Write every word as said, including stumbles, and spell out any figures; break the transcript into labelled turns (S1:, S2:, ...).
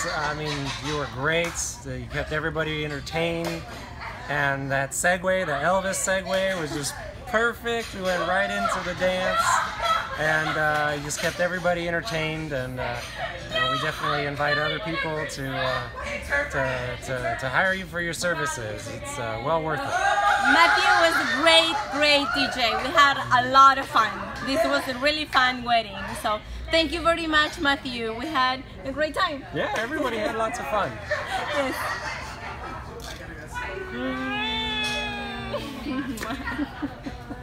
S1: I mean, you were great. You kept everybody entertained. And that segue, the Elvis segue, was just perfect. We went right into the dance. And uh, you just kept everybody entertained. And uh, you know, we definitely invite other people to, uh, to, to, to hire you for your services. It's uh, well worth it.
S2: Matthew was a great, great D J. We had a lot of fun. This was a really fun wedding. So thank you very much, Matthew. We had a great time.
S1: Yeah, everybody had lots of fun.
S2: Yes.